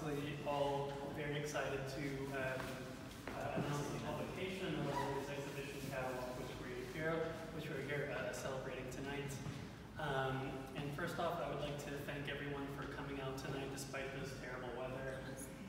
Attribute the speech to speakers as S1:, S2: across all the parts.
S1: obviously all very excited to announce the publication of his exhibition catalog, which we're here celebrating tonight. And first off, I would like to thank everyone for coming out tonight despite this terrible weather.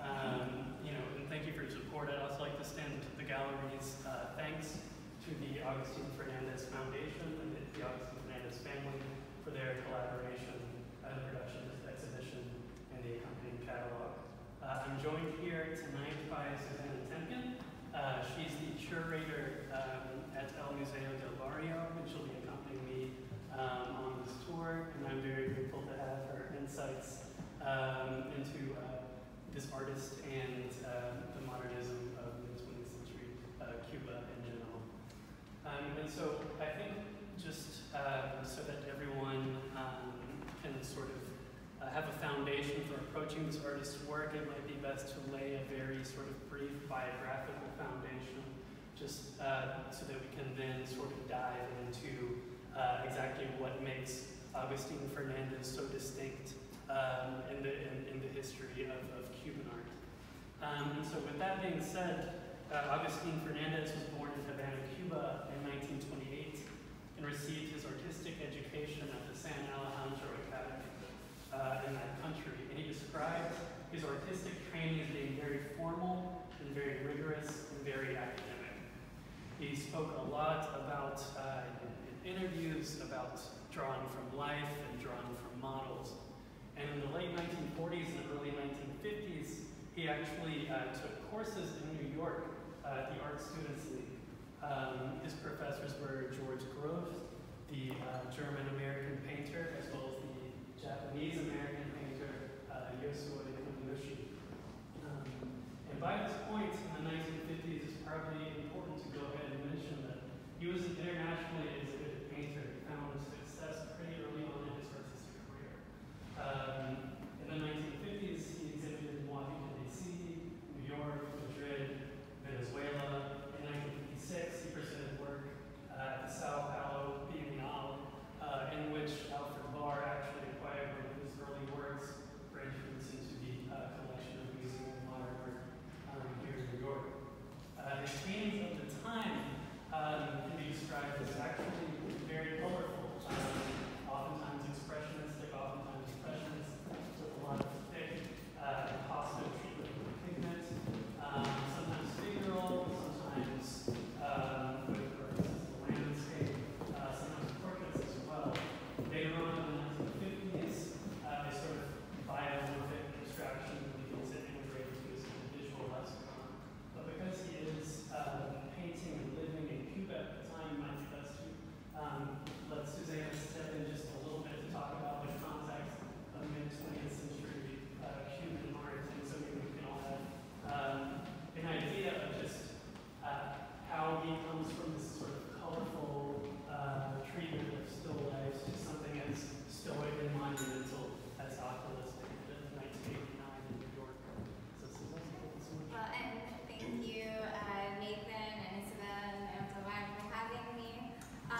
S1: And thank you for your support. I'd also like to extend the gallery's thanks to the Agustín Fernández Foundation and the Agustín Fernández family for their collaboration in the production of this exhibition and the accompanying catalog. I'm joined here tonight by Susanna Temkin. She's the curator at el Museo del Barrio, and she'll be accompanying me on this tour, and I'm very grateful to have her insights into this artist and the modernism of the 20th century Cuba in general. And so I think just so that everyone can sort of have a foundation for approaching this artist's work, it might be best to lay a very sort of brief biographical foundation, just so that we can then sort of dive into exactly what makes Agustín Fernández so distinct in the history of Cuban art. So with that being said, Agustín Fernández was born in Havana, Cuba in 1928 and received his artistic education at the San Alejandro Academy in that country. And he described his artistic training as being very formal and very rigorous and very academic. He spoke a lot about, in interviews, about drawing from life and drawing from models. And in the late 1940s and early 1950s, he actually took courses in New York at the Art Students League. His professors were George Groth, the German-American painter, as well as the Japanese-American painter, Yasuo Yoshi. And by this point in the 1950s, it's probably important to go ahead and mention that he was an internationally exhibited painter. He found success pretty early on in his artistic career. In the 1950s, he exhibited in Washington, D.C., New York, Madrid, Venezuela. In 1956, he presented work at the Sao Paulo Biennale, in which Alfred Barr actually acquired one of his early works for entrance into the collection of Museum of Modern Art here in New York. His paintings of the time can be described as actually very colorful, oftentimes expressionistic, oftentimes impressionist, with a lot of thick, positive treatment of pigment, sometimes figural, sometimes with landscape, sometimes portraits as well. Later on in the 1950s, they sort of biomorphic abstraction begins to integrate into his visual lexicon. But because he is painting and living in Cuba at the time, it might be best to let Susanna step in just a little bit to talk about the context of mid-20th century Cuban art, and so maybe we can all have an idea of just how he comes from this sort of colorful treatment of still lifes to something as stoic and monumental as Oculus painted in 1989 in New York. So Susanna, thank you so much.
S2: And thank you, Nathan and Isabel and Tovar for having me.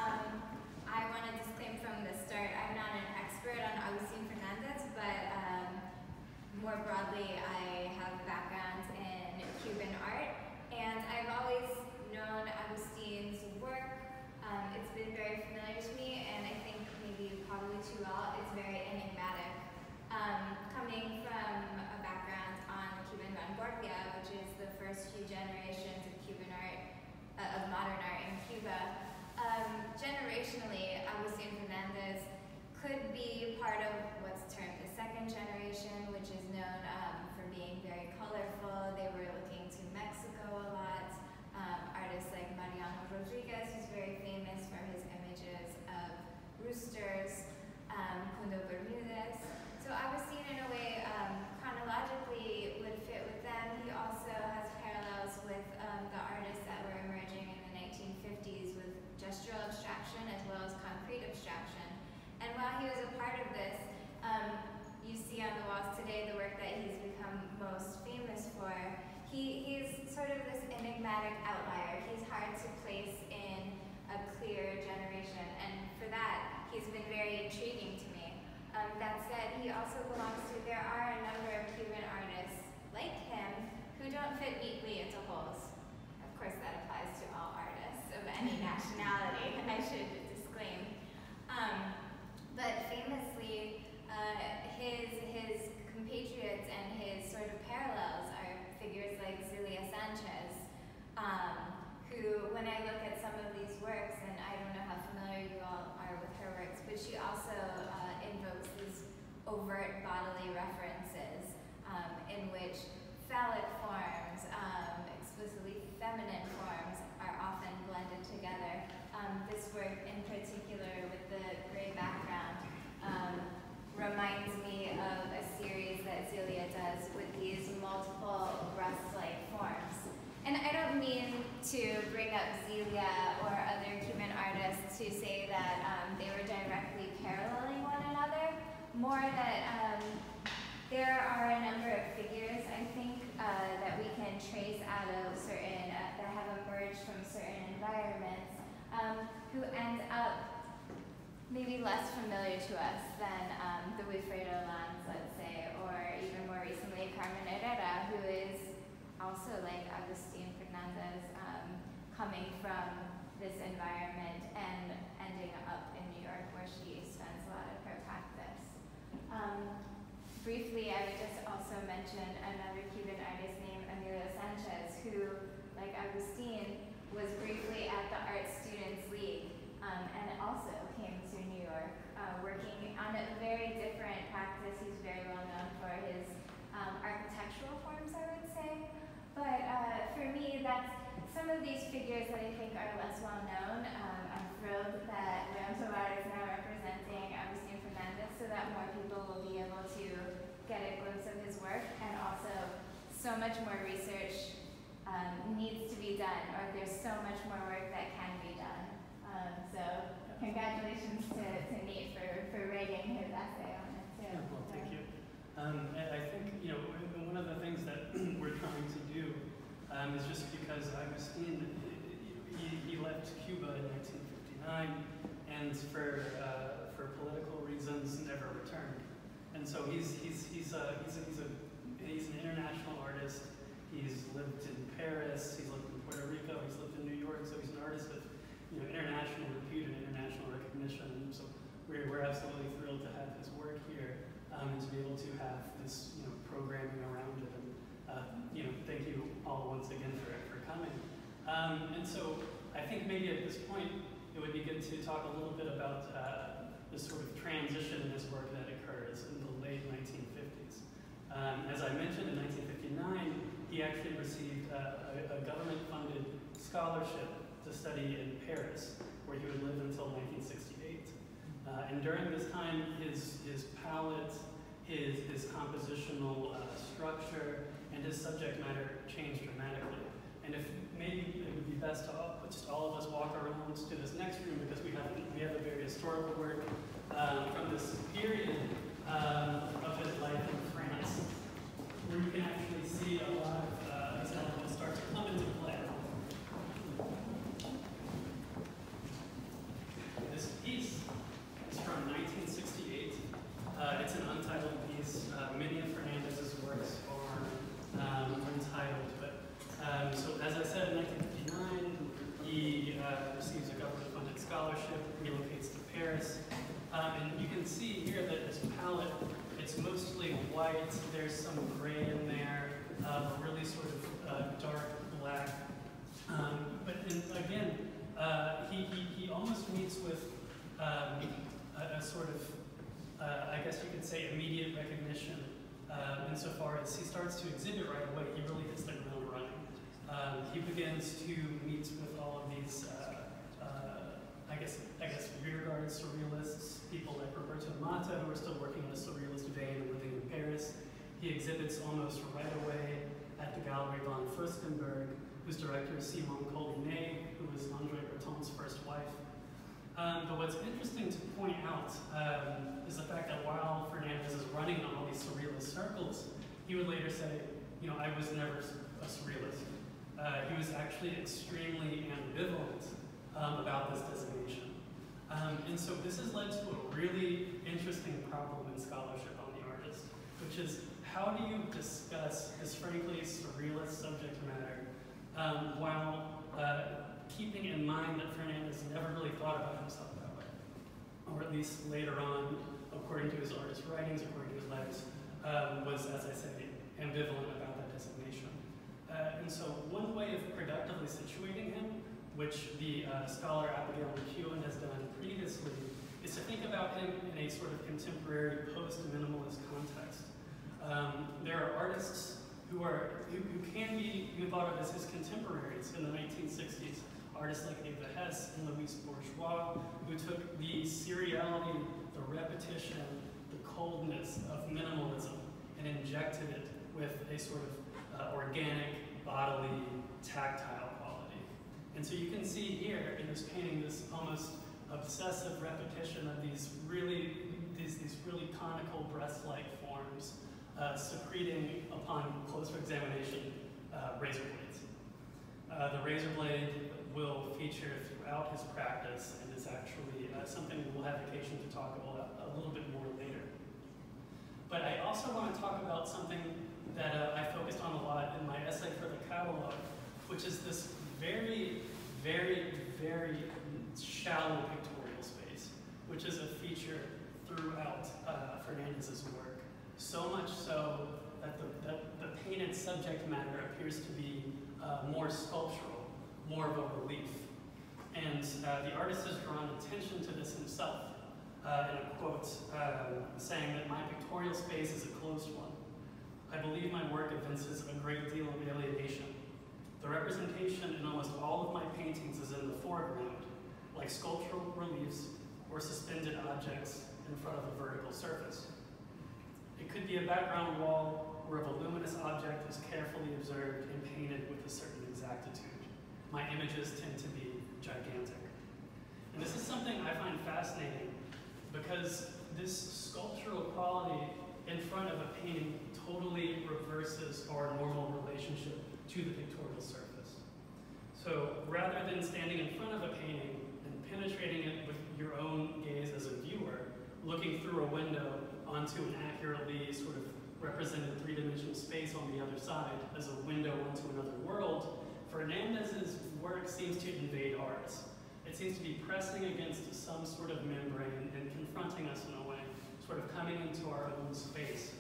S2: I want to disclaim from the start, I'm not an expert on Agustín Fernández, but more broadly, I have a background in Cuban art, and I've always known Agustín's work. It's been very familiar to me, and I think maybe probably too well, it's very enigmatic. Coming from a background on Cuban vanguardia, which is the first few generations of Cuban art, of modern art in Cuba, generationally, Agustín Fernández could be part of what's termed the second generation, which is known for being very colorful. They were looking to Mexico a lot. Artists like Mariano Rodriguez, who's very famous for his images of roosters, Kundo Bermudez. So Agustín, in a way, chronologically would fit with them. He also has parallels with the artists that were emerging in the 1950s with gestural abstraction as well as concrete abstraction. And while he was a part of this, you see on the walls today the work that he's become most famous for. He's sort of this enigmatic outlier. He's hard to place in a clear generation, and for that, he's been very intriguing to me. That said, he also belongs to, there are a number of Cuban artists like him who don't fit neatly into holes. Of course, that applies to all artists of any nationality, I should disclaim. But famously, his compatriots and his sort of parallels are figures like Zulia Sanchez, who, when I look at some of these works, and I don't know how familiar you all are with her works, but she also invokes these overt bodily references in which phallic forms, explicitly feminine forms, are often blended together. This work in particular, with the gray background, reminds me of a series that Zulia does with these multiple rust-like forms. And I don't mean to bring up Zelia or other Cuban artists to say that they were directly paralleling one another, more that there are a number of figures, I think, that we can trace out of certain, that have emerged from certain environments, who end up maybe less familiar to us than the Wilfredo Lanz, let's say, or even more recently Carmen Herrera, who is also like Agustín Fernández, coming from this environment and ending up in New York, where she spends a lot of her practice. Briefly, I would just also mention another Cuban artist named Emilio Sanchez, who, like Agustín, was briefly at the Art Students League, and also came to New York, working on a very different practice. He's very well known for his architectural forms, I would say. But for me, that's some of these figures that I think are less well known. I'm thrilled that Tovar is now representing Agustín Fernández, so that more people will be able to get a glimpse of his work, and also so much more research needs to be done, or there's so much more work that can be done. So congratulations to Nate for writing his essay on it too.
S1: Yeah, well, thank you. I think, you know, one of the things that we're trying to do is just because Agustín, he left Cuba in 1959, and for political reasons never returned. And so he's an international artist. He's lived in Paris, he's lived in Puerto Rico, he's lived in New York, so he's an artist with, you know, international repute and international recognition. And so we're absolutely thrilled to have his work here, and to be able to have this, you know, programming around it. And you know, thank you all once again for coming. And so I think maybe at this point it would be good to talk a little bit about the sort of transition in his work that occurs in the late 1950s. As I mentioned, in 1959, he actually received a government-funded scholarship to study in Paris, where he would live until 1968. And during this time, his palette, his compositional structure, and his subject matter changed dramatically. And if maybe it would be best to just all of us walk around to this next room, because we have a very historical work from this period of his life in France, where you can actually see a lot of these elements start to come into play. This piece is from 1968. It's an untitled piece. Many of Fernandez's works are untitled, but so as I said, in 1959, he receives a government-funded scholarship, relocates to Paris, and you can see here that his palette, it's mostly white. There's some gray in there, really sort of dark black. But again, he almost meets with a sort of, I guess you could say, immediate recognition, insofar as he starts to exhibit right away. He really hits the ground running. He begins to meet with all of these, I guess rearguard surrealists, people like Roberto Mata, who are still working in a surrealist vein and living in Paris. He exhibits almost right away at the Galerie von Furstenberg, whose director is Simone Collinet, who was Andre Breton's first wife. But what's interesting to point out is the fact that while Fernandez is running on all these surrealist circles, he would later say, you know, I was never a surrealist. He was actually extremely ambivalent about this designation. And so this has led to a really interesting problem in scholarship on the artist. which is how do you discuss this frankly surrealist subject matter while keeping in mind that Fernández never really thought about himself that way, or at least later on, according to his artist writings, according to his letters, was, as I say, ambivalent about that designation. And so one way of productively situating him, which the scholar Abigail McEwen has done previously, is to think about him in a sort of contemporary post-minimalist context. There are artists who can be thought of as his contemporaries in the 1960s. Artists like Eva Hesse and Louise Bourgeois, who took the seriality, the repetition, the coldness of minimalism and injected it with a sort of organic, bodily, tactile quality. And so you can see here in this painting this almost obsessive repetition of these really conical breast-like forms secreting, upon closer examination, razor blades. The razor blade will feature throughout his practice and is actually something we'll have occasion to talk about a little bit more later. But I also want to talk about something that I focused on a lot in my essay for the catalog, which is this very, very, very shallow pictorial space, which is a feature throughout Fernández's work. So much so that the painted subject matter appears to be more sculptural, more of a relief. And the artist has drawn attention to this himself in a quote saying that my pictorial space is a closed one. I believe my work evinces a great deal of alienation. The representation in almost all of my paintings is in the foreground, like sculptural reliefs or suspended objects in front of a vertical surface. It could be a background wall where a voluminous object is carefully observed and painted with a certain exactitude. My images tend to be gigantic. And this is something I find fascinating because this sculptural quality in front of a painting totally reverses our normal relationship to the pictorial surface. So rather than standing in front of a painting and penetrating it with your own gaze as a viewer, looking through a window onto an accurately sort of represented three-dimensional space on the other side as a window onto another world, Fernández's work seems to invade ours. It seems to be pressing against some sort of membrane and confronting us in a way, sort of coming into our own space.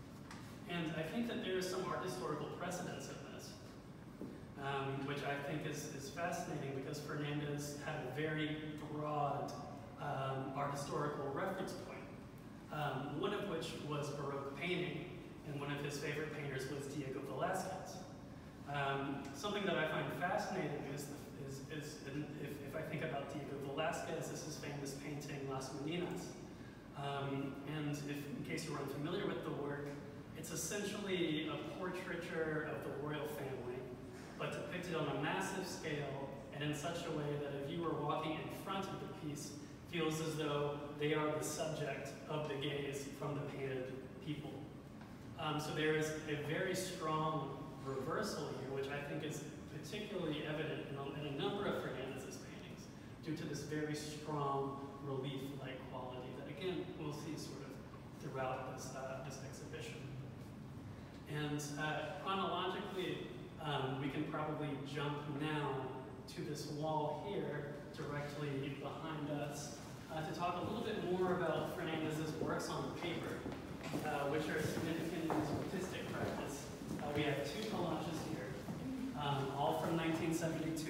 S1: And I think that there is some art historical precedence in this, which I think is fascinating because Fernández had a very broad art historical reference point, one of which was Baroque painting, and one of his favorite painters was Diego Velázquez. Something that I find fascinating is if I think about Diego Velázquez, this is famous painting Las Meninas. And in case you are unfamiliar with the work, it's essentially a portraiture of the royal family, but depicted on a massive scale and in such a way that a viewer walking in front of the piece feels as though they are the subject of the gaze from the painted people. So there is a very strong reversal here, which I think is particularly evident in a number of Fernández's paintings, due to this very strong relief-like quality that, again, we'll see sort of throughout this exhibition. And chronologically, we can probably jump now to this wall here, directly behind us, to talk a little bit more about Fernández's works on paper, which are significant in his artistic practice. We have two collages here, all from 1972.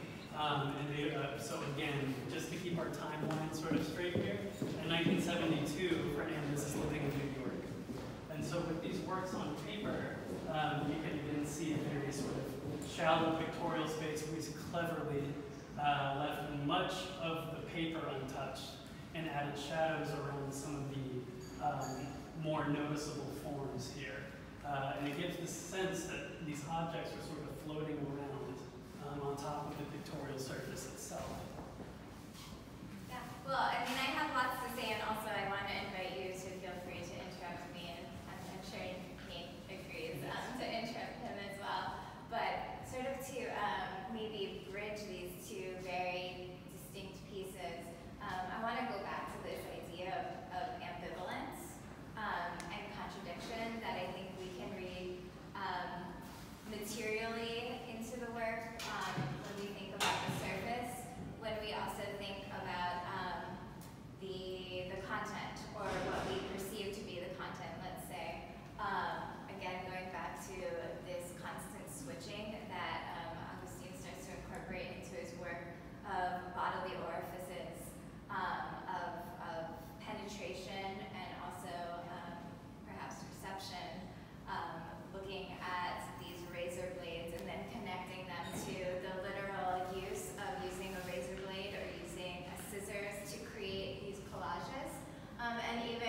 S1: So again, just to keep our timeline sort of straight here, in 1972, Fernández is living in New York. And so with these works on paper, you can again see a very sort of shallow pictorial space where he's cleverly left much of the paper untouched and added shadows around some of the more noticeable forms here. And it gives the sense that these objects are sort of floating around on top of the pictorial surface itself.
S2: Yeah, well, I mean, I have lots to say, and also I want to invite you to feel free to interrupt me, and I'm sure Nate agrees to interrupt him as well. But sort of to maybe bridge these two very distinct pieces, I want to go back to this idea of ambivalence and contradiction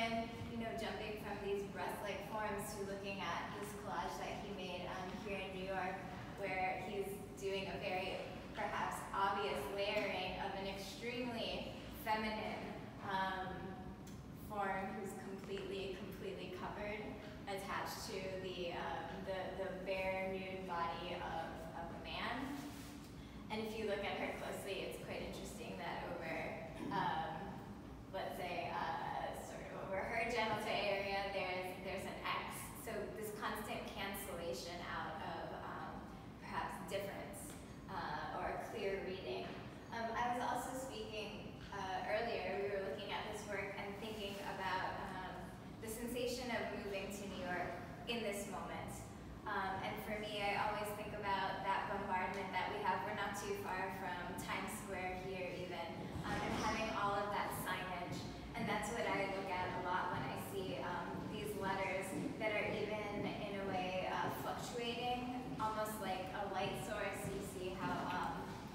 S2: then, you know, jumping from these breast-like forms to looking at this collage that he made here in New York, where he's doing a very, perhaps, obvious layering of an extremely feminine form who's completely covered, attached to the bare nude body of a man. And if you look at her closely, it's quite interesting that over, let's say, sort of over her genital area, there's an X. So this constant cancellation out of perhaps difference or clear reading. I was also speaking earlier, we were looking at his work and thinking about the sensation of moving to New York in this moment. And for me, I always think about that bombardment that we have. We're not too far from Times Square here even, and having all of that signage. And that's what I look at a lot when I see these letters that are even, in a way, fluctuating, almost like a light source. You see how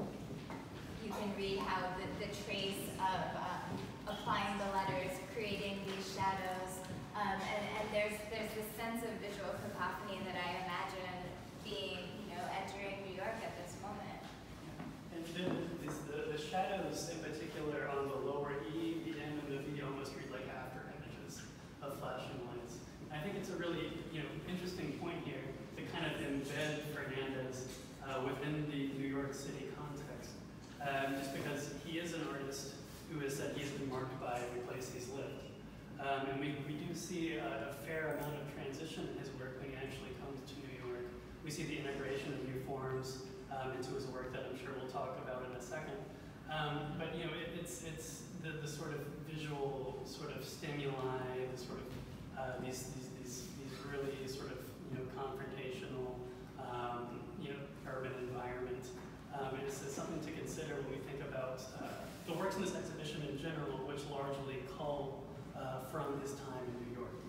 S2: you can read how the trace of applying the letters, creating these shadows, and there's this sense of visual cacophony that I imagine being, you know, entering New York at this moment.
S1: And the shadows in particular on the lower E, the N, and the V almost read like after images of flashing lights. I think it's a really, you know, interesting point here to kind of embed Fernandez within the New York City context, just because he is an artist who has said he's been marked by the place he's lived. And we do see a fair amount of transition in his work when he actually comes to New York. We see the integration of new forms into his work that I'm sure we'll talk about in a second. But you know, it's the sort of visual sort of stimuli, the sort of these really sort of, you know, confrontational, you know, urban environment. It's something to consider when we think about the works in this exhibition in general, which largely cull from his time in New York.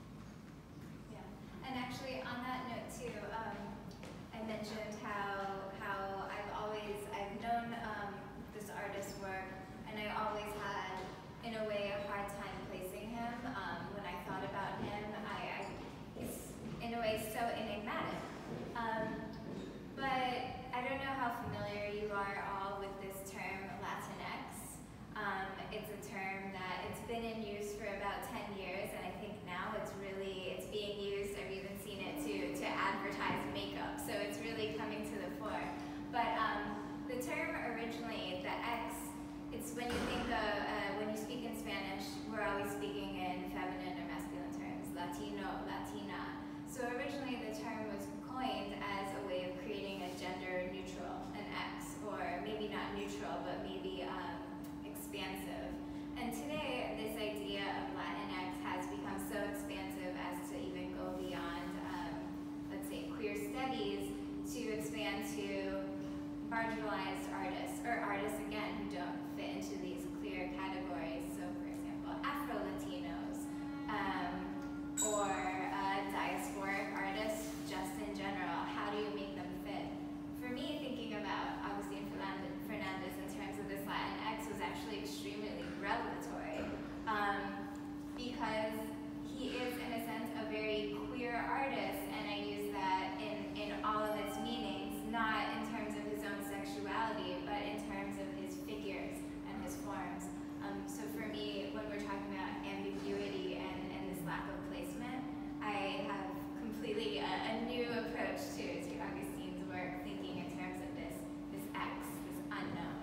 S2: Yeah, and actually on that note too, I mentioned how I've known this artist's work, and I always had, in a way, a hard time placing him. When I thought about him, he's in a way so enigmatic. But I don't know how familiar you are all with this term Latinx. It's a term that it's been in use for about 10 years, and I think now it's being used. I've even seen it to advertise makeup, so it's really coming to the fore. But the term originally, the X, it's when you think of, when you speak in Spanish, we're always speaking in feminine or masculine terms, Latino, Latina. So originally the term was coined as a way of creating a gender neutral, an X, or maybe not neutral, but maybe expansive. And today, this idea of Latinx has become so expansive as to even go beyond, let's say, queer studies, to expand to marginalized artists, or artists, again, who don't fit into these clear categories. So, for example, Afro-Latinos, or diasporic artists, just in general. How do you make them fit? For me, thinking about Agustín Fernández in terms of this Latinx was actually extremely revelatory, because he is, in a sense, a very queer artist, and I use that in all of its meanings, not in terms of his own sexuality, but in terms of his figures and his forms. So for me, when we're talking about ambiguity and this lack of placement, I have completely a new approach to Augustín's work, thinking in terms of this X, this unknown.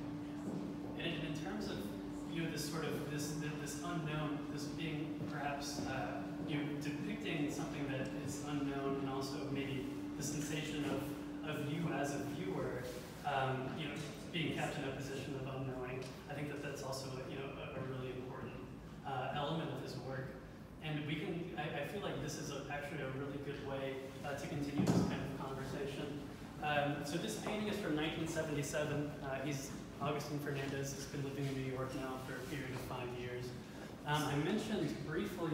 S1: And in terms of, you know, this sort of this unknown, this being perhaps you know, depicting something that is unknown, and also maybe the sensation of you as a viewer, you know, being kept in a position of unknowing. I think that's also, you know, a really important element of his work. And we can, I feel like this is actually a really good way to continue this kind of conversation. So this painting is from 1977. Agustín Fernández has been living in New York now for a period of 5 years. I mentioned briefly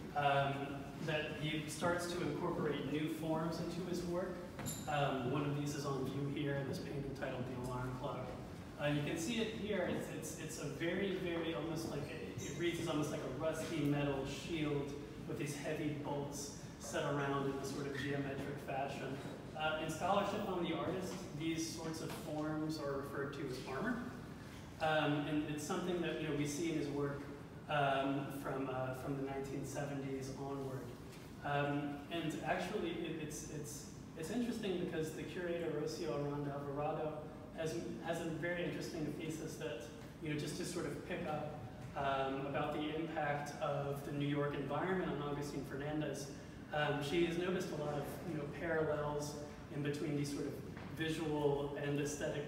S1: that he starts to incorporate new forms into his work. One of these is on view here, this painting titled The Alarm Clock. You can see it here. It's a very, very, almost like it reads as almost like a rusty metal shield with these heavy bolts set around in a sort of geometric fashion. In scholarship on the artist, these sorts of forms are referred to as armor. And it's something that we see in his work from the 1970s onward. And actually, it's interesting because the curator Rocio Aranda Alvarado has a very interesting thesis that just to sort of pick up about the impact of the New York environment on Agustín Fernández. She has noticed a lot of parallels in between these sort of visual and aesthetic,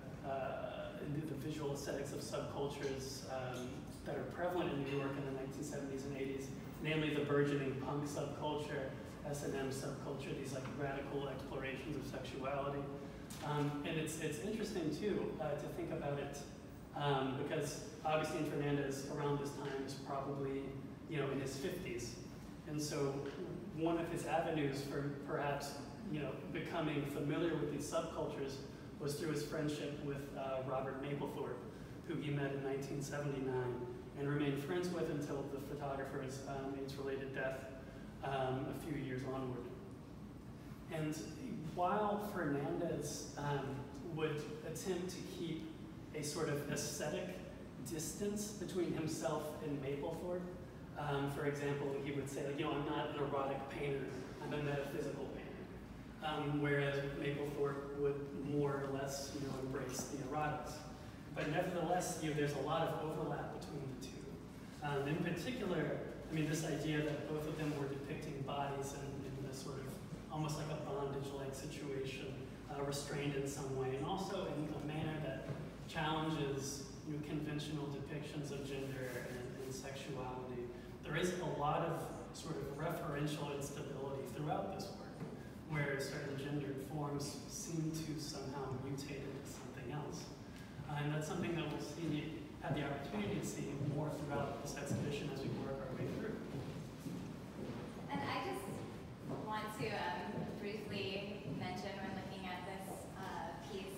S1: the visual aesthetics of subcultures that are prevalent in New York in the 1970s and 80s, namely the burgeoning punk subculture, S&M subculture, these like radical explorations of sexuality. And it's interesting too to think about it because Agustín Fernández around this time is probably in his 50s, and so one of his avenues for perhaps becoming familiar with these subcultures was through his friendship with Robert Mapplethorpe, who he met in 1979 and remained friends with until the photographer's AIDS-related death a few years onward. And while Fernández would attempt to keep a sort of aesthetic distance between himself and Mapplethorpe, for example, he would say, I'm not an erotic painter, I'm a metaphysical painter. Whereas Mapplethorpe would more or less, embrace the erotics. But nevertheless, there's a lot of overlap between the two. In particular, this idea that both of them were depicting bodies in this sort of almost like a bondage-like situation, restrained in some way, and also in a manner that challenges conventional depictions of gender and sexuality. There is a lot of sort of referential instability throughout this work, where certain gendered forms seem to somehow mutate into something else. And that's something that we'll have the opportunity to see more throughout this exhibition as we work our way through.
S2: And I just want to briefly mention when looking at this piece,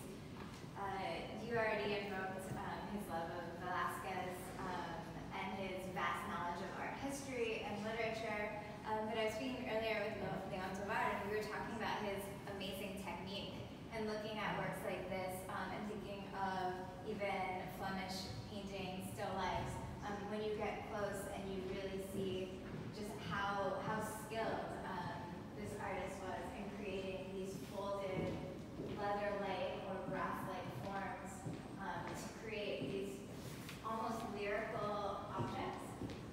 S2: you already invoked his love of Velázquez and his vast knowledge of art history and literature. But I was speaking earlier with Leon Tovar, and we were talking about his amazing technique and looking at works like this and thinking of even Flemish painting still lifes. When you get close and you really see just how skilled this artist was in creating these folded leather-like or brass-like forms to create these almost lyrical objects.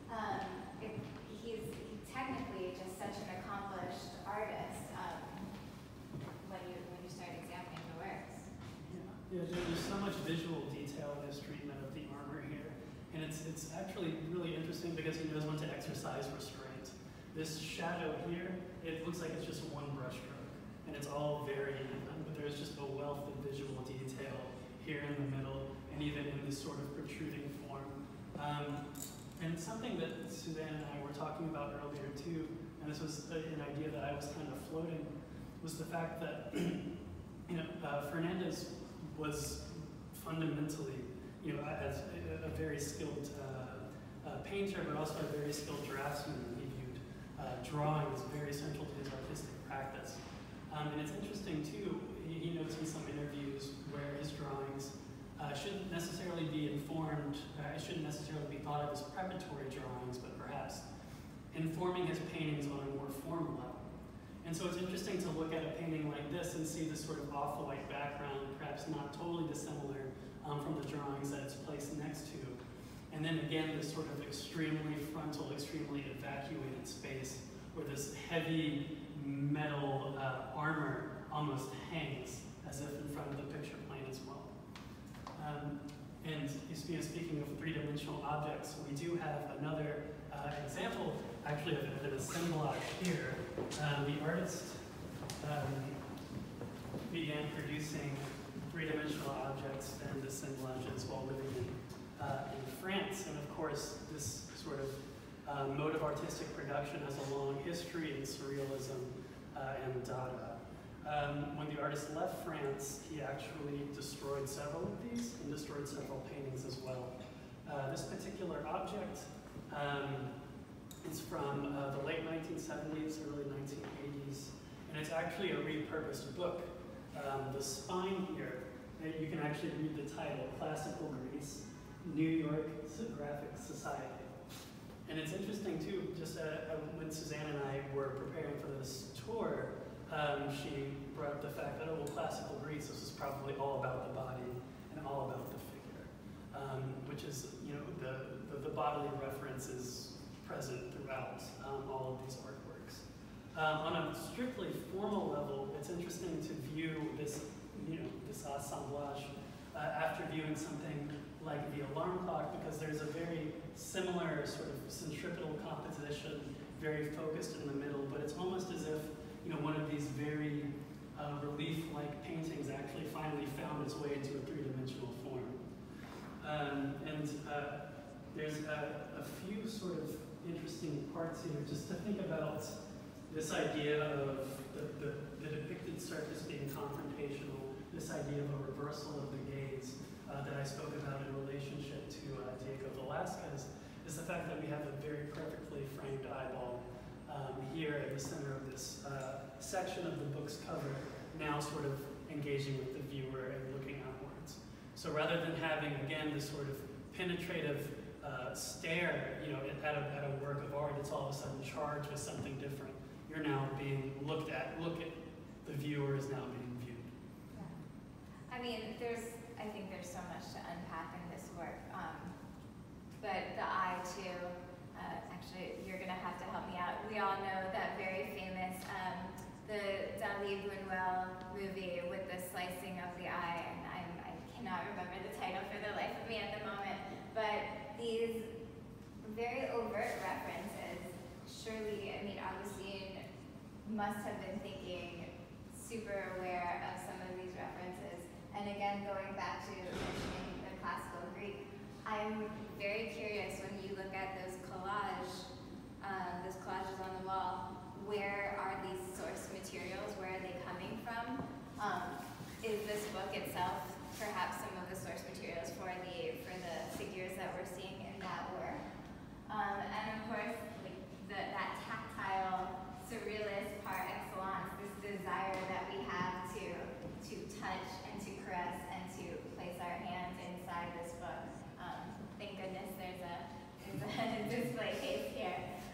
S2: He's technically just such an accomplished artist when you start examining the works.
S1: Yeah, there's so much visual detail in his treatment of the armor here, and it's actually really interesting because he knows when to exercise restraint. This shadow here, it looks like it's just one brush stroke, and it's all very even, but there's just a wealth of visual detail here in the middle, and even in this sort of protruding form. And something that Susanna and I were talking about earlier too, and this was an idea that I was kind of floating, was the fact that Fernández was fundamentally, as a very skilled painter, but also a very skilled draftsman. He viewed drawing as very central to his artistic practice. And it's interesting too, he notes in some interviews where his drawings shouldn't necessarily be informed, it shouldn't necessarily be thought of as preparatory drawings, but perhaps informing his paintings on a more formal level. And so it's interesting to look at a painting like this and see this sort of off-white background, perhaps not totally dissimilar from the drawings that it's placed next to. And then again, this sort of extremely frontal, extremely evacuated space where this heavy metal armor almost hangs as if in front of the picture plane as well. And speaking of three-dimensional objects, we do have another example, actually, of an assemblage here. The artist began producing three-dimensional objects and assemblages while living in France. And of course, this sort of mode of artistic production has a long history in surrealism and Dada. When the artist left France, he actually destroyed several of these and destroyed several paintings as well. This particular object is from the late 1970s, early 1980s, and it's actually a repurposed book. The spine here, you can actually read the title, Classical Greece, New York Graphic Society. And it's interesting too, just when Susanna and I were preparing for this tour, she brought up the fact that, oh, well, classical Greece, this is probably all about the body and all about the figure, which is, you know, the bodily reference is present throughout all of these artworks. On a strictly formal level, it's interesting to view this, you know, this assemblage after viewing something like the alarm clock, because there's a very similar sort of centripetal composition, very focused in the middle, but it's almost as if, you know, one of these very relief-like paintings actually finally found its way into a three-dimensional form. There's a few sort of interesting parts here, just to think about this idea of the depicted surface being confrontational, this idea of a reversal of the gaze that I spoke about in relationship to Diego Velázquez, is the fact that we have a very perfectly framed eyeball here at the center of this section of the book's cover, now sort of engaging with the viewer and looking outwards. So rather than having, again, this sort of penetrative stare, you know, at a work of art, it's all of a sudden charged with something different. You're now being looked at. Look at the viewer is now being viewed.
S2: Yeah. I mean, I think there's so much to unpack in this work. But the eye too, actually, you're gonna have to help me out. We all know that very famous, the Dali Buñuel movie with the slicing of the eye, and I cannot remember the title for the life of me at the moment, but these very overt references, surely, I mean, Agustín must have been thinking, super aware of some of these references. And again, going back to mentioning the classical Greek, I'm very curious when you look at those collages on the wall, where are these source materials? Where are they coming from? Is this book itself perhaps some of the source materials for the figures that we're seeing in that work? And of course, like that tactile, surrealist par excellence, this desire that we have to touch and to caress and to place our hands inside this book. Thank goodness there's a display case here.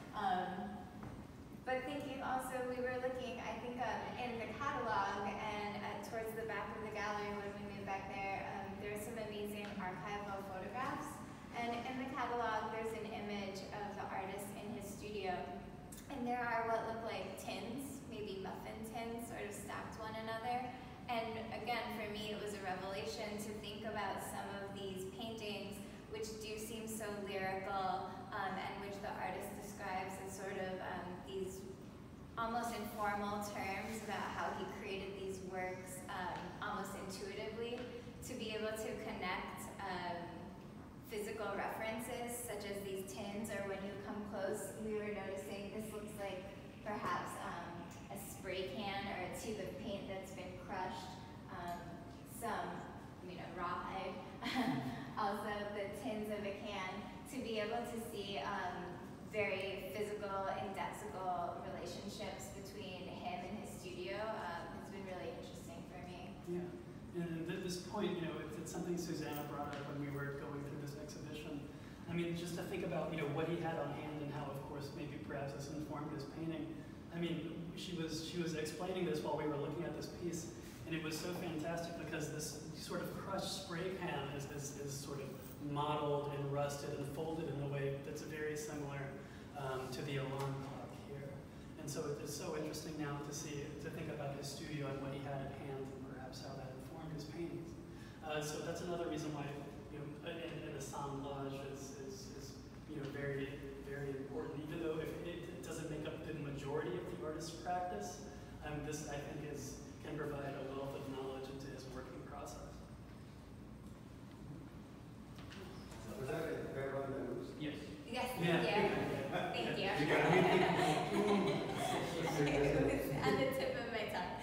S2: But thinking also, we were looking, I think, in the catalog and towards the back of the gallery when we moved back there, there's some amazing archival photographs. And in the catalog, there's an image of the artist in his studio. And there are what look like tins, maybe muffin tins, sort of stacked one another. And again, for me, it was a revelation to think about some of these paintings, which do seem so lyrical, and which the artist describes as sort of these almost informal terms about how he created these works almost intuitively, to be able to connect physical references, such as these tins, or when you come close, we were noticing this looks like perhaps a spray can or a tube of paint that's been crushed, some, rawhide, also the tins of a can, to be able to see very physical, indexical relationships between him and his studio has been really interesting for me.
S1: Yeah, and at this point, it's something Susanna brought up when we were going through this exhibition. I mean, just to think about, what he had on hand and how, of course, maybe perhaps this informed his painting. I mean, she was explaining this while we were looking at this piece, and it was so fantastic because this sort of crushed spray can is sort of modeled and rusted and folded in a way that's very similar to the alarm clock here. And so it's so interesting now to think about his studio and what he had at hand and perhaps how that informed his paintings. So that's another reason why an assemblage is very, very important, even though it doesn't make up the majority of the artist's practice. This, I think, can provide a wealth of knowledge into his working process.
S3: Was that a fair on the news?
S1: Yes.
S2: Yes,
S1: Yeah.
S2: Thank you.
S3: You got anything?
S2: It was on the tip of my tongue.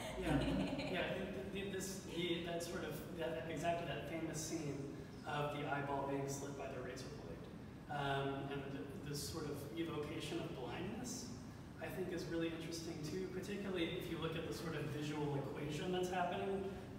S1: Exactly that famous scene of the eyeball being slit by the razor blade.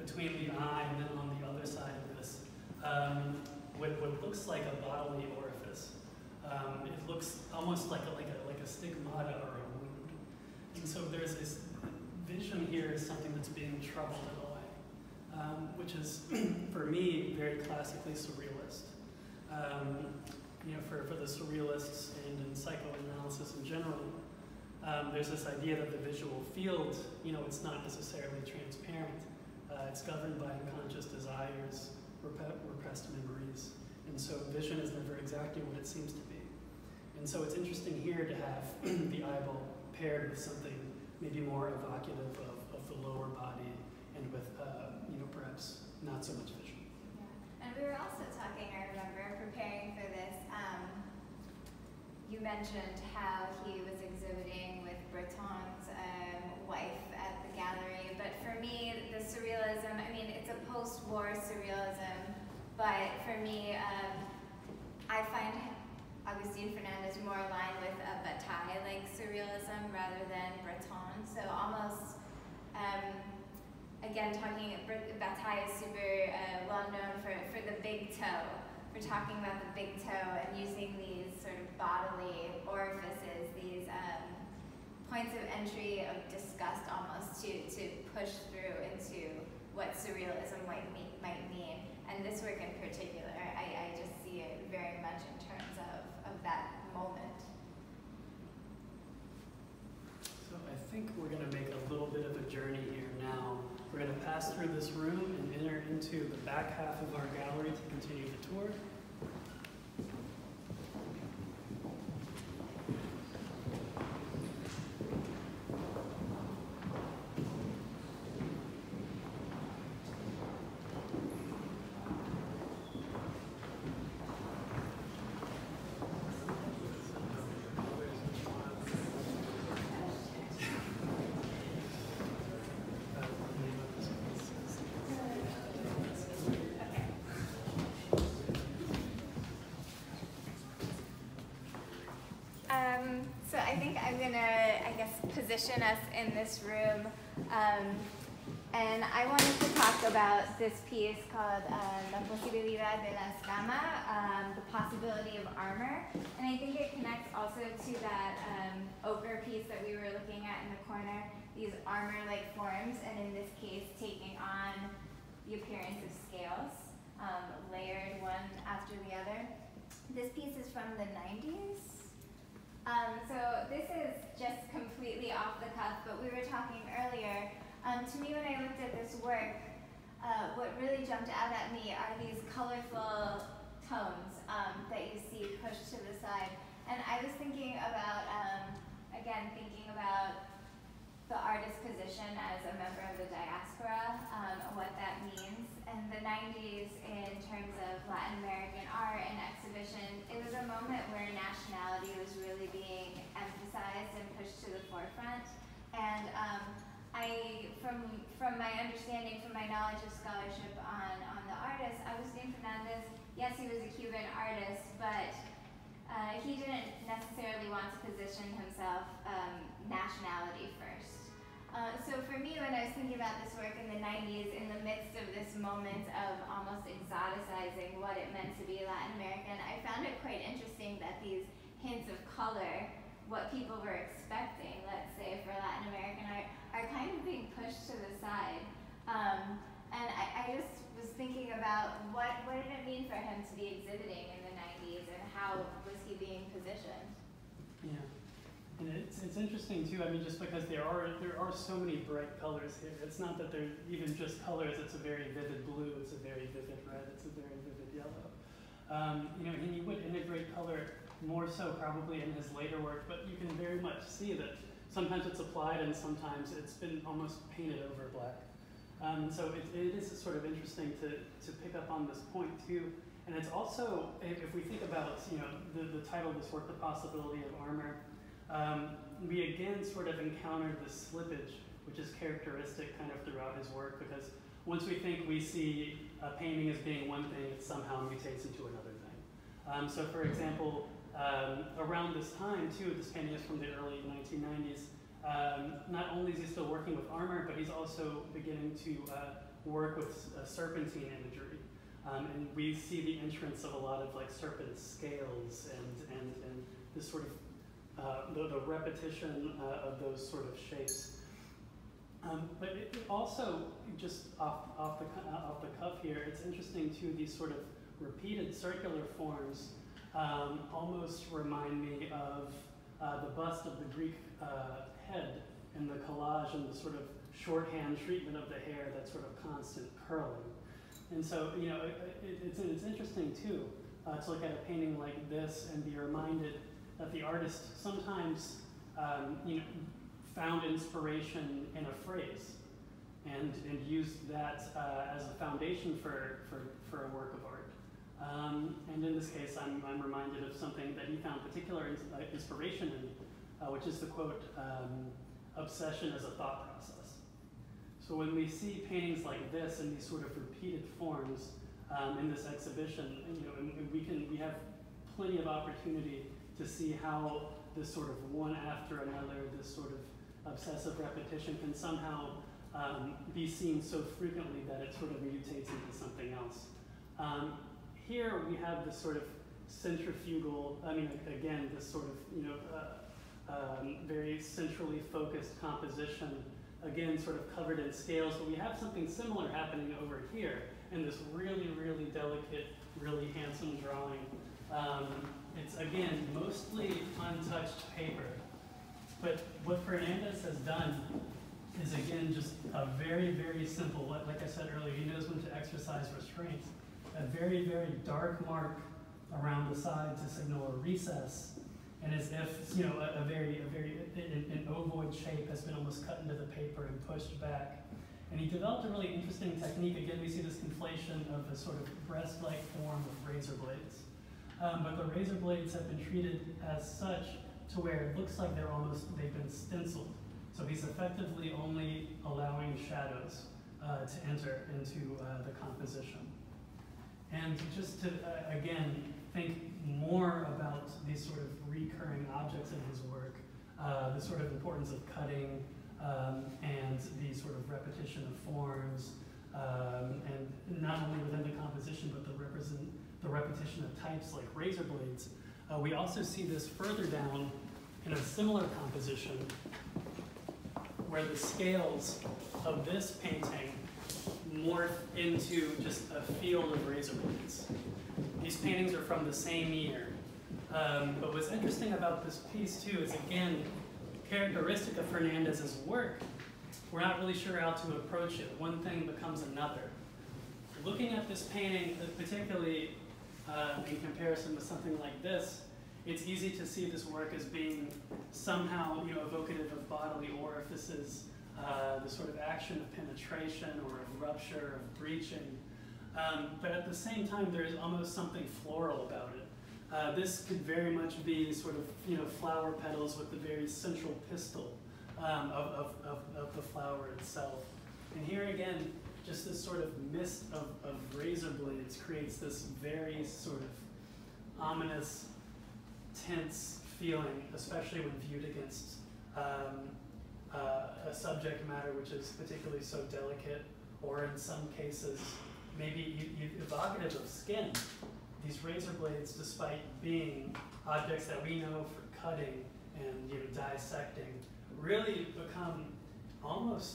S1: between the eye and then on the other side of this, what looks like a bodily orifice. It looks almost like a stigmata or a wound. And so there's this vision here is something that's being troubled in a way, which is, for me, very classically surrealist. For the surrealists and in psychoanalysis in general, there's this idea that the visual field, it's not necessarily transparent. It's governed by unconscious desires, repressed memories. And so vision is never exactly what it seems to be. And so it's interesting here to have the eyeball paired with something maybe more evocative of the lower body and with, perhaps not so much vision.
S2: Yeah. And we were also talking, I remember, preparing for this, you mentioned how he was exhibiting with Breton's wife at the gallery, but for me, the surrealism, it's a post-war surrealism, but for me, I find Agustín Fernández more aligned with a Bataille-like surrealism rather than Breton, so almost, again, Bataille is super well known for the big toe. We're talking about the big toe and using these sort of bodily orifices, these points of entry of disgust almost to push through into what surrealism might mean. And this work in particular, I just see it very much in terms of that moment.
S1: So I think we're going to make a little bit of a journey here now. We're going to pass through this room and enter into the back half of our gallery to continue the tour.
S2: So I think I'm gonna, position us in this room, and I wanted to talk about this piece called La Posibilidad de la Escama, the possibility of armor, and I think it connects also to that ochre piece that we were looking at in the corner, these armor-like forms, and in this case taking on the appearance of scales, layered one after the other. This piece is from the 90s. So this is just completely off the cuff, but we were talking earlier. To me, when I looked at this work, what really jumped out at me are these colorful tones that you see pushed to the side. And I was thinking about, thinking about the artist's position as a member of the diaspora, what that means. And the 90s, in terms of Latin American art and exhibition, it was a moment where nationality was really being emphasized and pushed to the forefront. And from my understanding, from my knowledge of scholarship on the artist, Agustín Fernández, yes, he was a Cuban artist, but he didn't necessarily want to position himself nationality first. So for me, when I was thinking about this work in the 90s, in the midst of this moment of almost exoticizing what it meant to be Latin American, I found it quite interesting that these hints of color, what people were expecting, let's say, for Latin American art, are kind of being pushed to the side. And I just was thinking about what did it mean for him to be exhibiting in the 90s, and how was he being positioned?
S1: Yeah. And it's interesting too, just because there are so many bright colors here. It's not that they're even just colors, it's a very vivid blue, it's a very vivid red, it's a very vivid yellow. And he would integrate color more so probably in his later work, but you can very much see that sometimes it's applied and sometimes it's been almost painted over black. So it is sort of interesting to pick up on this point too. And it's also, if we think about the title of this work, The Possibility of Armor, we again sort of encounter this slippage, which is characteristic kind of throughout his work, because once we think we see a painting as being one thing, it somehow mutates into another thing. So for example, around this time too, this painting is from the early 1990s, not only is he still working with armor, but he's also beginning to work with serpentine imagery. And we see the entrance of a lot of like serpent scales and this sort of, the repetition of those sort of shapes. But it also, just off the cuff here, it's interesting too, these sort of repeated circular forms almost remind me of the bust of the Greek head in the collage and the sort of shorthand treatment of the hair, that sort of constant curling. And so, you know, it's interesting too to look at a painting like this and be reminded that the artist sometimes, you know, found inspiration in a phrase and used that as a foundation for a work of art. And in this case, I'm reminded of something that he found particular inspiration in, which is the quote, obsession as a thought process. So when we see paintings like this in these sort of repeated forms in this exhibition, you know, and we have plenty of opportunity to see how this sort of one after another, this sort of obsessive repetition can somehow be seen so frequently that it sort of mutates into something else. Here we have this sort of centrifugal, I mean, again, this sort of, you know, very centrally focused composition, again, sort of covered in scales, but we have something similar happening over here in this really, really delicate, really handsome drawing. It's, again, mostly untouched paper, but what Fernandez has done is, again, just a very, very simple, like I said earlier, he knows when to exercise restraint. A very, very dark mark around the side to signal a recess, and as if, you know, an ovoid shape has been almost cut into the paper and pushed back. And he developed a really interesting technique. Again, we see this conflation of a sort of breast-like form of razor blades. But the razor blades have been treated as such to where it looks like they've been stenciled. So he's effectively only allowing shadows to enter into the composition. And just to, again, think more about these sort of recurring objects in his work, the sort of importance of cutting and the sort of repetition of forms, and not only within the composition, but the repetition of types like razor blades. We also see this further down in a similar composition where the scales of this painting morph into just a field of razor blades. These paintings are from the same year. But what's interesting about this piece too is, again, characteristic of Fernandez's work, we're not really sure how to approach it. One thing becomes another. Looking at this painting, particularly in comparison with something like this, it's easy to see this work as being somehow, you know, evocative of bodily orifices, the sort of action of penetration or of rupture, of breaching. But at the same time, there is almost something floral about it. This could very much be sort of, you know, flower petals with the very central pistil of the flower itself. And here again, just this sort of mist of razor blades creates this very sort of ominous, tense feeling, especially when viewed against a subject matter which is particularly so delicate, or in some cases, maybe evocative of skin. These razor blades, despite being objects that we know for cutting and, you know, dissecting, really become almost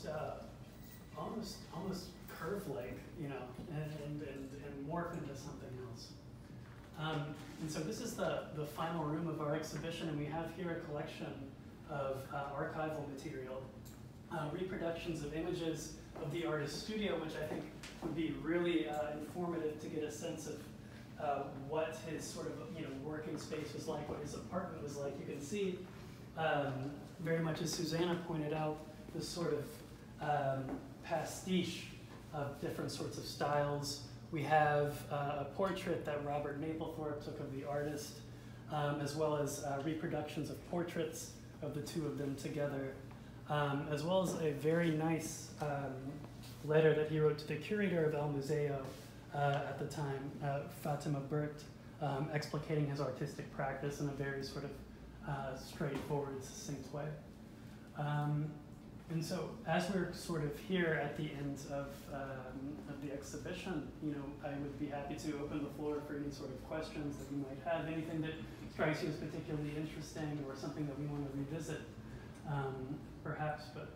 S1: curve-like, you know, and morph into something else. And so this is the final room of our exhibition, and we have here a collection of archival material, reproductions of images of the artist's studio, which I think would be really informative to get a sense of what his sort of, you know, working space was like, what his apartment was like. You can see, very much as Susanna pointed out, this sort of pastiche of different sorts of styles. We have a portrait that Robert Mapplethorpe took of the artist, as well as reproductions of portraits of the two of them together, as well as a very nice letter that he wrote to the curator of El Museo at the time, Fatima Burt, explicating his artistic practice in a very sort of straightforward, succinct way. And so, as we're sort of here at the end of the exhibition, you know, I would be happy to open the floor for any sort of questions that you might have, anything that strikes you as particularly interesting or something that we want to revisit, perhaps. But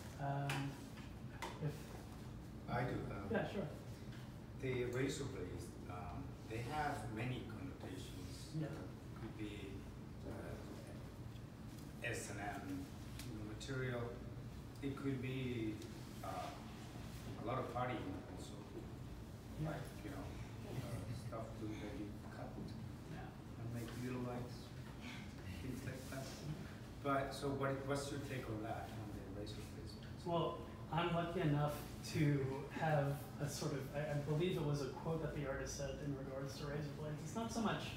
S1: if
S3: I do.
S1: yeah, sure.
S3: The razor blades, they have many connotations.
S1: Yeah.
S3: Could be S&M material. It could be a lot of partying also,
S1: Yeah.
S3: like, you know, stuff to that you cut
S1: Yeah.
S3: and make little lights, things like that. But so what's your take on that, on the razor blades?
S1: Well, I'm lucky enough to have a sort of, I believe it was a quote that the artist said in regards to razor blades. It's not so much,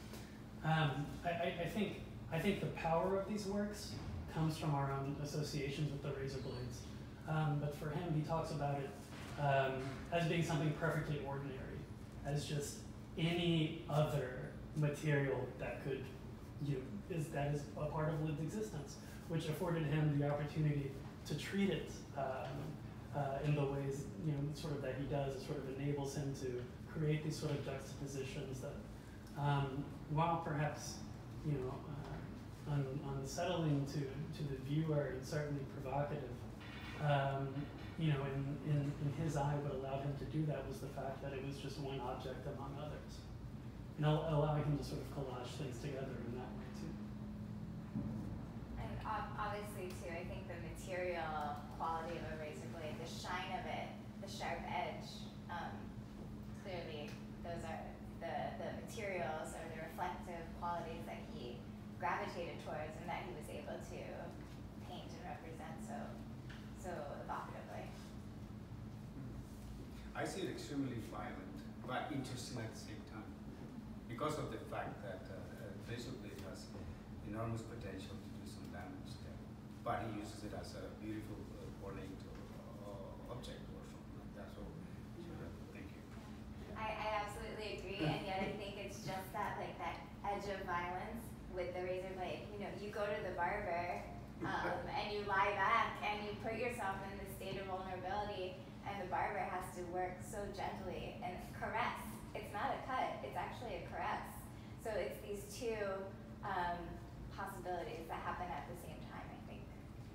S1: I think the power of these works comes from our own associations with the razor blades. But for him, he talks about it as being something perfectly ordinary, as just any other material that could, you know, that is a part of lived existence, which afforded him the opportunity to treat it in the ways, you know, sort of that he does. It sort of enables him to create these sort of juxtapositions that, while perhaps, you know, unsettling to the viewer and certainly provocative, you know, in his eye, what allowed him to do that was the fact that it was just one object among others, and allowing him to sort of collage things together in that way too.
S2: And obviously too, I think the material quality of a razor blade, the shine of it, the sharp edge, clearly those are the materials or the reflective qualities that he gravitated towards and that he was able to paint and represent so evocatively.
S3: I see it extremely violent, but interesting at the same time, because of the fact that razor blade has enormous potential to do some damage there, but he uses it as a beautiful ornate object or something like that. So thank you.
S2: I absolutely agree, and yet I think it's just that, like, that edge of violence with the razor blade. You know, you go to the barber and you lie back and you put yourself in this state of vulnerability, and the barber has to work so gently and caress. It's not a cut, it's actually a caress. So it's these two possibilities that happen at the same time, I think.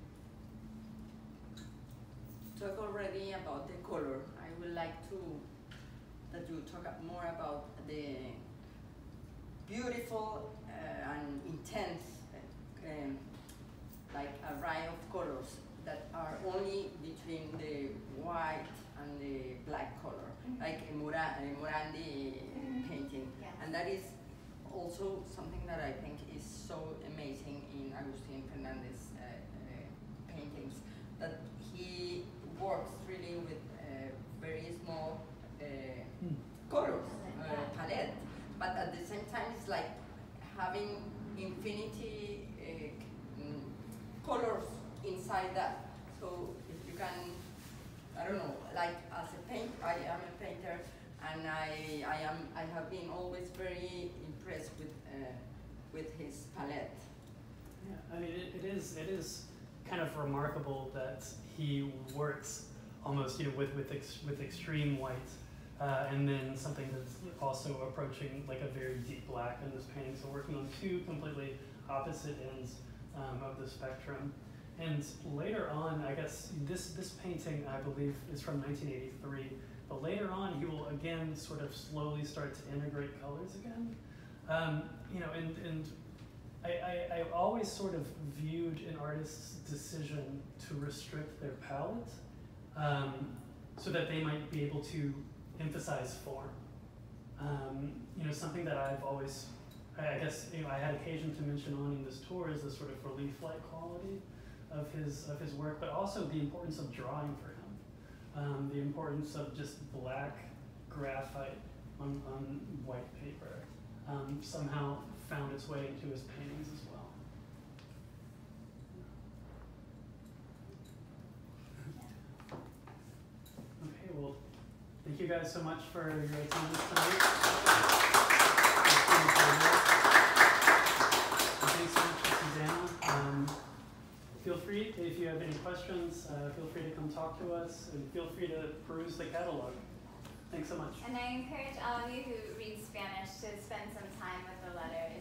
S4: Talk already about the color. I would like that you talk more about the beautiful and intense like array of colors that are only between the white and the black color, like a Morandi painting.
S2: Yes.
S4: And that is also something that I think is so amazing in Agustín Fernández paintings, that he works really with very small colors, palette, but at the same time it's like having infinity colors inside that. So if you can, I don't know, like as a painter, I am a painter, and I have been always very impressed with his palette.
S1: Yeah, I mean, it is kind of remarkable that he works almost, you know, with extreme white, and then something that's also approaching like a very deep black in this painting. So working on two completely opposite ends of the spectrum. And later on, I guess this painting, I believe, is from 1983. But later on, he will again sort of slowly start to integrate colors again. You know, and I always sort of viewed an artist's decision to restrict their palette so that they might be able to emphasize form. You know, something that I've always, I guess, you know, I had occasion to mention on in this tour is the sort of relief-like quality of his work, but also the importance of drawing for him, the importance of just black graphite on white paper somehow found its way into his paintings as well. Okay, well, thank you guys so much for your attendance tonight. Thanks so much to Susanna. Feel free free, if you have any questions, feel free to come talk to us, and feel free to peruse the catalog. Thanks so much.
S2: And I encourage all of you who read Spanish to spend some time with the letter.